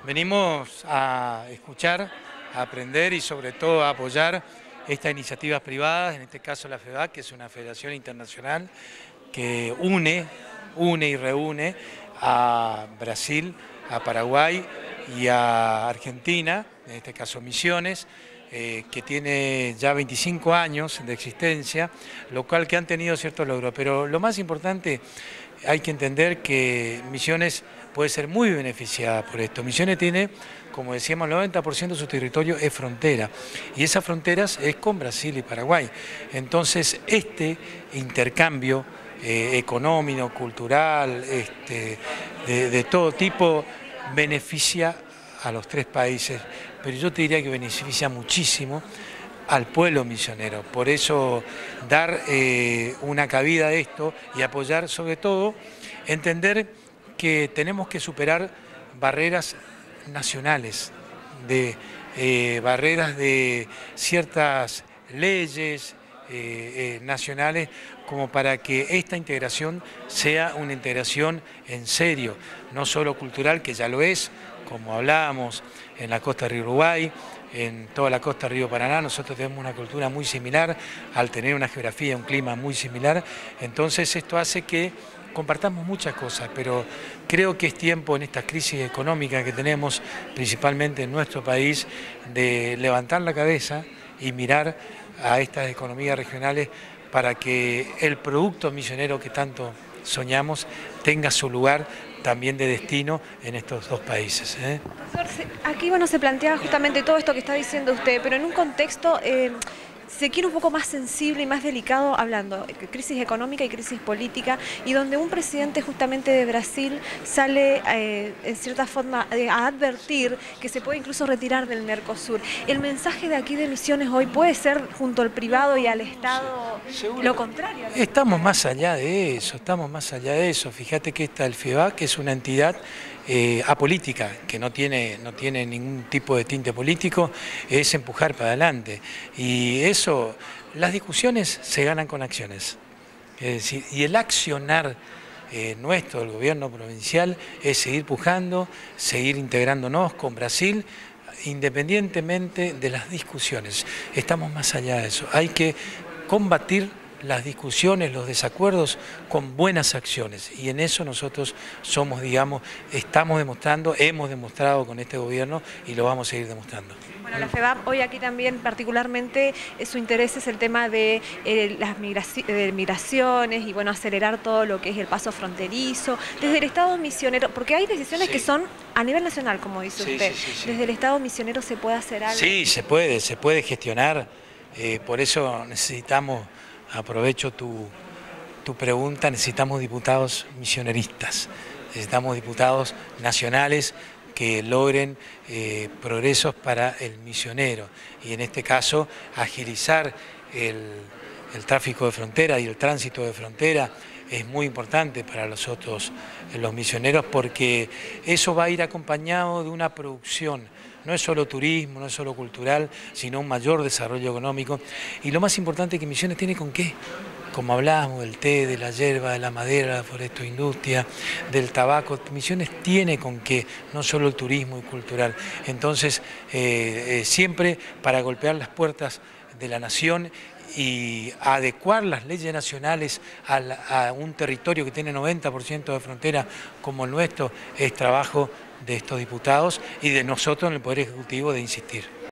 Venimos a escuchar, a aprender y sobre todo a apoyar estas iniciativas privadas, en este caso la FEBAC, que es una federación internacional que une y reúne a Brasil, a Paraguay y a Argentina, en este caso Misiones, que tiene ya 25 años de existencia, lo cual que han tenido ciertos logros. Pero lo más importante, hay que entender que Misiones puede ser muy beneficiada por esto. Misiones tiene, como decíamos, el 90% de su territorio es frontera, y esas fronteras es con Brasil y Paraguay. Entonces, este intercambio económico, cultural, de todo tipo, beneficia a los tres países, pero yo te diría que beneficia muchísimo al pueblo misionero. Por eso dar una cabida a esto y apoyar, sobre todo, entender que tenemos que superar barreras nacionales, barreras de ciertas leyes nacionales, como para que esta integración sea una integración en serio, no solo cultural, que ya lo es, como hablábamos en la costa del río Uruguay, en toda la costa del río Paraná. Nosotros tenemos una cultura muy similar, al tener una geografía, un clima muy similar. Entonces esto hace que compartamos muchas cosas, pero creo que es tiempo, en esta crisis económica que tenemos, principalmente en nuestro país, de levantar la cabeza y mirar a estas economías regionales para que el producto misionero que tanto soñamos tenga su lugar también de destino en estos dos países. Profesor, aquí se plantea justamente todo esto que está diciendo usted, pero en un contexto se quiere un poco más sensible y más delicado, hablando de crisis económica y crisis política, y donde un presidente justamente de Brasil sale en cierta forma a advertir que se puede incluso retirar del Mercosur. El mensaje de aquí de Misiones hoy puede ser, junto al privado y al Estado, lo contrario, ¿no? Estamos más allá de eso, Fíjate que el FEBAC es una entidad apolítica, que no tiene ningún tipo de tinte político, es empujar para adelante. Y eso, las discusiones se ganan con acciones. Es decir, y el accionar nuestro, del gobierno provincial, es seguir pujando, seguir integrándonos con Brasil, independientemente de las discusiones. Estamos más allá de eso. Hay que combatir las discusiones, los desacuerdos con buenas acciones, y en eso nosotros somos, estamos demostrando, hemos demostrado con este gobierno y lo vamos a seguir demostrando. Bueno, la FEBAC hoy aquí también particularmente su interés es el tema de las migraciones y acelerar todo lo que es el paso fronterizo, desde el Estado misionero, porque hay decisiones que son a nivel nacional, como dice usted. Desde el Estado misionero se puede hacer algo. Sí, se puede gestionar, por eso necesitamos, aprovecho tu pregunta, necesitamos diputados misioneristas, necesitamos diputados nacionales que logren progresos para el misionero, y en este caso agilizar el tráfico de frontera y el tránsito de frontera es muy importante para nosotros, los misioneros, porque eso va a ir acompañado de una producción. No es solo turismo, no es solo cultural, sino un mayor desarrollo económico. Y lo más importante es que Misiones tiene con qué. Como hablábamos del té, de la hierba, de la madera, la forestoindustria, del tabaco, Misiones tiene con qué, no solo el turismo y cultural. Entonces, siempre para golpear las puertas de la nación y adecuar las leyes nacionales a un territorio que tiene 90% de frontera como el nuestro, es trabajo de estos diputados y de nosotros en el Poder Ejecutivo de insistir.